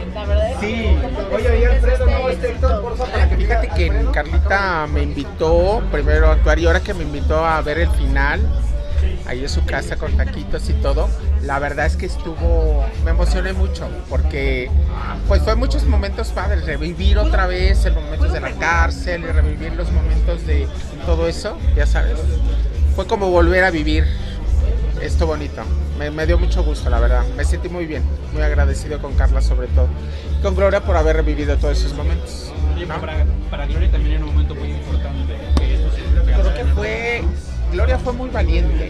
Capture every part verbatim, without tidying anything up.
la verdad es Sí. que... Oye, oye, Alfredo, no, este Héctor, por favor, para que fíjate que Carlita me invitó primero a actuar y ahora que me invitó a ver el final, ahí en su casa con taquitos y todo, la verdad es que estuvo, me emocioné mucho porque pues fue muchos momentos padres, revivir otra vez los momentos de la cárcel y revivir los momentos de todo eso, ya sabes, fue como volver a vivir esto bonito, me, me dio mucho gusto, la verdad, me sentí muy bien, muy agradecido con Carla sobre todo, con Gloria por haber revivido todos esos momentos. ¿No? Para, para Gloria también era un momento muy importante, que esto se creo que fue, Gloria fue muy valiente,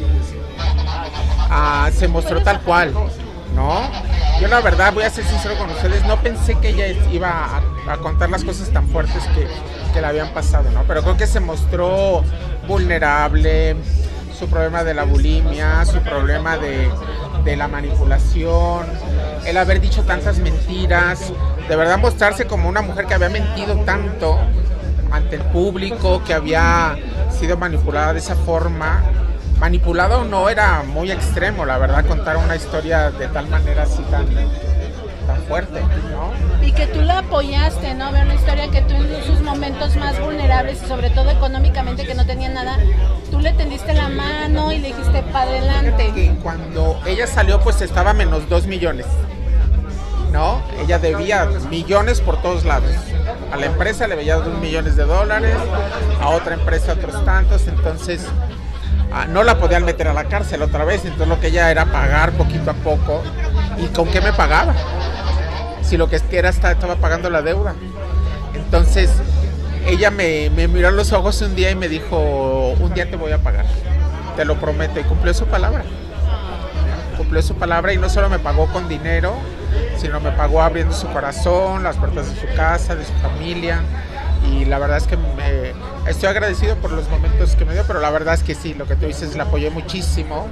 ah, se mostró tal cual, ¿no? Yo la verdad, voy a ser sincero con ustedes, no pensé que ella iba a, a contar las cosas tan fuertes que, que le habían pasado, ¿no? Pero creo que se mostró vulnerable, su problema de la bulimia, su problema de, de la manipulación, el haber dicho tantas mentiras, de verdad mostrarse como una mujer que había mentido tanto ante el público, que había sido manipulada de esa forma. Manipulado no era muy extremo, la verdad, contar una historia de tal manera así tan, tan fuerte, ¿no? Y que tú la apoyaste, ¿no? Ver una historia que tú en sus momentos más vulnerables y sobre todo económicamente, que no tenía nada, tú le tendiste la mano y le dijiste para adelante. Que cuando ella salió pues estaba menos dos millones, ¿no? Ella debía millones por todos lados. A la empresa le veía dos millones de dólares, a otra empresa otros tantos, entonces ah, no la podían meter a la cárcel otra vez, entonces lo que ella era pagar poquito a poco. ¿Y con qué me pagaba? Si lo que era estaba pagando la deuda. Entonces ella me, me miró a los ojos un día y me dijo, un día te voy a pagar, te lo prometo, y cumplió su palabra. Cumplió su palabra y no solo me pagó con dinero, sino me pagó abriendo su corazón, las puertas de su casa, de su familia. Y la verdad es que me, estoy agradecido por los momentos que me dio, pero la verdad es que sí, lo que tú dices, la apoyé muchísimo.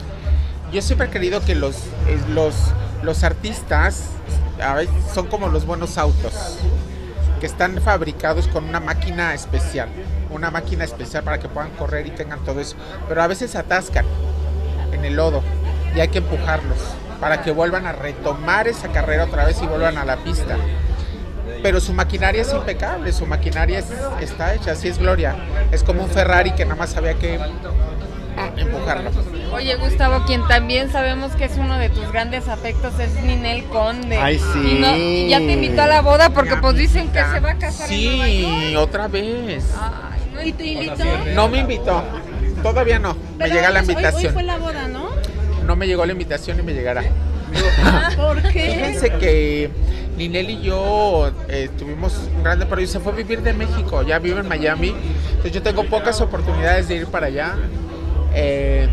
Yo siempre he querido que los, los, los artistas a veces son como los buenos autos, que están fabricados con una máquina especial, una máquina especial para que puedan correr y tengan todo eso, pero a veces se atascan en el lodo y hay que empujarlos para que vuelvan a retomar esa carrera otra vez y vuelvan a la pista. Pero su maquinaria es impecable, su maquinaria es, está hecha, así es Gloria, es como un Ferrari que nada más había que empujarlo. Oye, Gustavo, quien también sabemos que es uno de tus grandes afectos es Ninel Conde. Ay, sí. Y, no, y ya te invitó a la boda porque pues dicen que se va a casar. Sí, en Nueva otra vez. Ay, no, ¿Y te invitó? No me invitó, todavía no, me Pero llega la hoy, invitación. hoy fue la boda, ¿no? No me llegó la invitación y me llegará. ¿Por qué? Fíjense que Ninel y yo eh, tuvimos un grande pero se fue a vivir de México, ya vive en Miami, entonces yo tengo pocas oportunidades de ir para allá. Eh,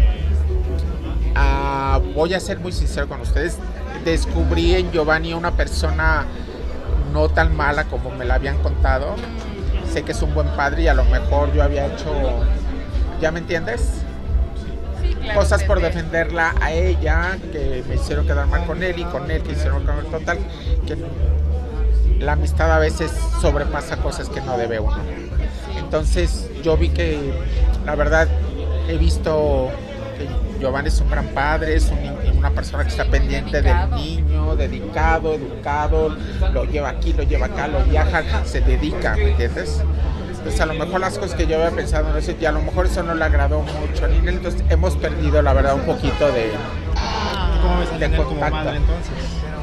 ah, voy a ser muy sincero con ustedes, descubrí en Giovanni una persona no tan mala como me la habían contado. Sé que es un buen padre y a lo mejor yo había hecho, ¿ya me entiendes? Sí, claro, Cosas por entender. defenderla a ella que me hicieron quedar mal con él y con él que hicieron con él, total, que la amistad a veces sobrepasa cosas que no debe uno. Entonces yo vi que la verdad he visto que Giovanni es un gran padre, es un, una persona que está pendiente dedicado. Del niño, dedicado, educado, lo lleva aquí, lo lleva acá, lo viaja, se dedica, ¿me entiendes? Entonces a lo mejor las cosas que yo había pensado en eso y a lo mejor eso no le agradó mucho a Ninel, entonces hemos perdido la verdad un poquito de, ¿Cómo ves a de Ninel contacto. como madre entonces?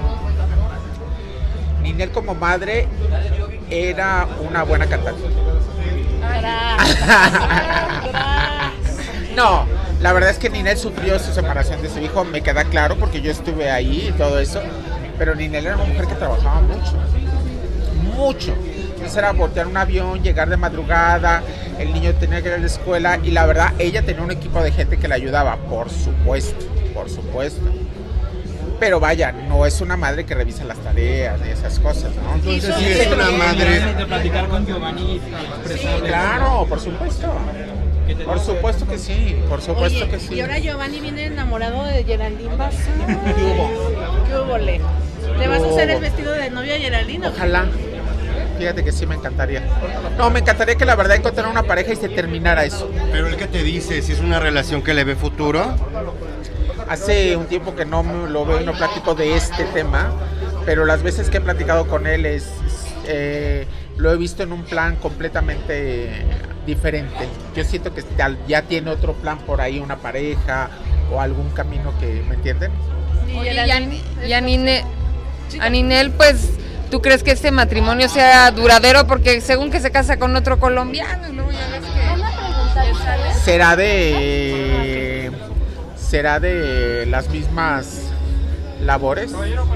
Ninel como madre era una buena cantante. No, la verdad es que Ninel sufrió su separación de su hijo, me queda claro porque yo estuve ahí y todo eso, pero Ninel era una mujer que trabajaba mucho, mucho. Entonces era voltear un avión, llegar de madrugada, el niño tenía que ir a la escuela y la verdad ella tenía un equipo de gente que le ayudaba, por supuesto, por supuesto. Pero vaya, no es una madre que revisa las tareas y esas cosas, ¿no? Entonces sí es una madre. De platicar con Giovanni y expresarle. Sí, claro, por supuesto. Por supuesto que sí, por supuesto Oye, que sí. Y ahora Giovanni viene enamorado de Geraldine Bazán. ¿Qué hubo? ¿Qué hubo, le? ¿Le vas a hacer el vestido de novia a Geraldine? Ojalá. Fíjate que sí me encantaría. No, me encantaría que la verdad encontrara una pareja y se terminara eso. Pero el que te dice, si es una relación que le ve futuro. Hace un tiempo que no me lo veo y no platico de este tema, pero las veces que he platicado con él es, eh, lo he visto en un plan completamente diferente. Yo siento que ya, ya tiene otro plan por ahí, una pareja o algún camino que, ¿me entienden? Oye, y a, y a Ninel, a Ninel, pues, ¿tú crees que este matrimonio sea duradero? Porque según que se casa con otro colombiano, ¿no? Ya ves que... Una pregunta, ¿sabes? Será de... ¿Será de las mismas labores?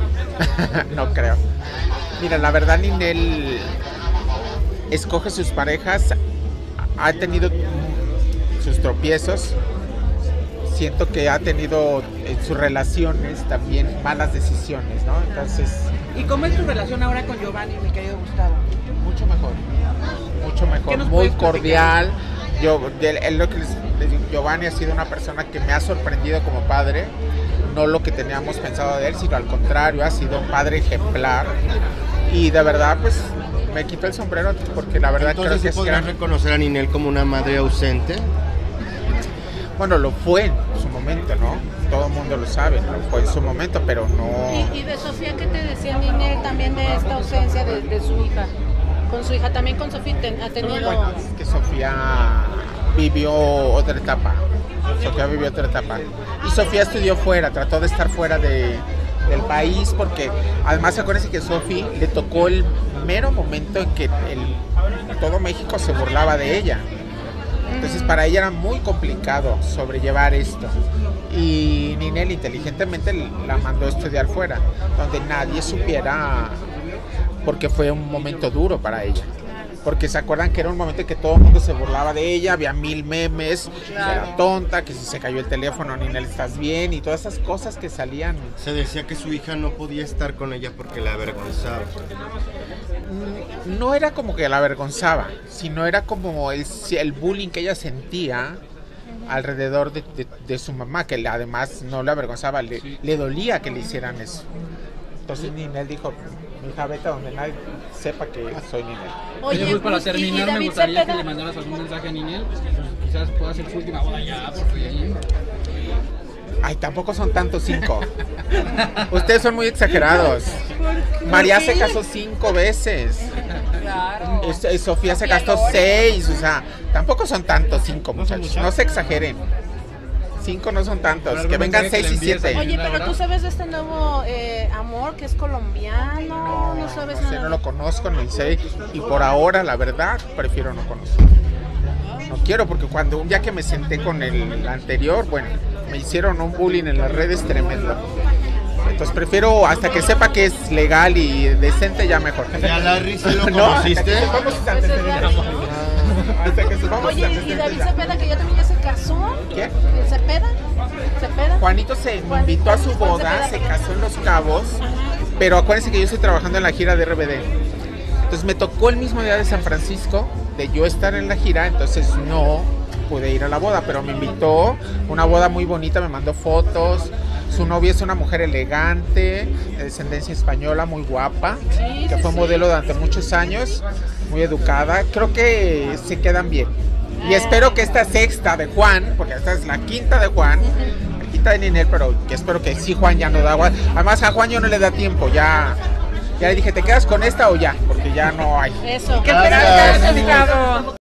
No creo. Mira, la verdad, Ninel escoge sus parejas, ha tenido sus tropiezos, siento que ha tenido en sus relaciones también malas decisiones, ¿no? Entonces... ¿Y cómo es tu relación ahora con Giovanni, mi querido Gustavo? Mucho mejor, mucho mejor, muy cordial. Yo, él, lo que les, les digo, Giovanni ha sido una persona que me ha sorprendido como padre, no lo que teníamos pensado de él, sino al contrario, ha sido un padre ejemplar. Y de verdad, pues, me quito el sombrero porque la verdad Entonces, creo que ¿sí es podrías gran... reconocer a Ninel como una madre ausente? Bueno, lo fue en su momento, ¿no? Todo el mundo lo sabe, lo fue en su momento, pero no... Y, y de Sofía, ¿qué te decía Ninel también de esta ausencia de, de su hija? Con su hija, también con Sofía ten, ha tenido... Bueno, es que Sofía vivió otra etapa, Sofía vivió otra etapa. Y Sofía estudió fuera, trató de estar fuera de, del país, porque además acuérdense que Sofía le tocó el mero momento en que el, todo México se burlaba de ella. Entonces para ella era muy complicado sobrellevar esto. Y Ninel inteligentemente la mandó a estudiar fuera, donde nadie supiera, porque fue un momento duro para ella. Porque se acuerdan que era un momento en que todo el mundo se burlaba de ella, había mil memes, claro, que era tonta, que si se cayó el teléfono, Ninel, ¿estás bien? Y todas esas cosas que salían. Se decía que su hija no podía estar con ella porque la avergonzaba. No era como que la avergonzaba, sino era como el, el bullying que ella sentía alrededor de, de, de su mamá, que además no le avergonzaba, le, sí. le dolía que le hicieran eso. Entonces Ninel dijo, mi hija, vete a donde nadie sepa que soy Ninel. Oye, pues para terminar, me gustaría que le mandaras algún mensaje a Ninel, pues, quizás pueda ser su última boda ya, por fin. Ay, tampoco son tantos cinco. Ustedes son muy exagerados. María se casó cinco veces. Claro. Es, Sofía se casó seis, o sea, tampoco son tantos cinco, muchachos. No se exageren. Cinco no son tantos, que vengan seis y siete. Oye, pero tú sabes de este nuevo eh, amor que es colombiano, no, no sabes no sé, nada. No lo conozco, no sé, y por ahora, la verdad, prefiero no conocer. No quiero, porque cuando un día que me senté con el anterior, bueno, me hicieron un bullying en las redes tremendo. Entonces prefiero, hasta que sepa que es legal y decente, ya mejor. ¿Ya Larry sí lo no, conociste? Hasta que sepamos. Oye, y David Cepeda, que ya también ya se casó. ¿Quién? ¿Cepeda? ¿Cepeda? Juanito se me invitó a su boda, se casó en Los Cabos, pero acuérdense que yo estoy trabajando en la gira de R B D. Entonces me tocó el mismo día de San Francisco, de yo estar en la gira, entonces no pude ir a la boda, pero me invitó, una boda muy bonita, me mandó fotos. Su novia es una mujer elegante, de descendencia española, muy guapa, sí, que sí, fue sí. modelo durante muchos años, muy educada. Creo que se quedan bien. Y espero que esta sexta de Juan, porque esta es la quinta de Juan, la quinta de Ninel, pero que espero que sí Juan ya no da agua. Además a Juan ya no le da tiempo, ya, ya le dije, ¿te quedas con esta o ya? Porque ya no hay. Eso. ¿Qué esperas, Gustavo?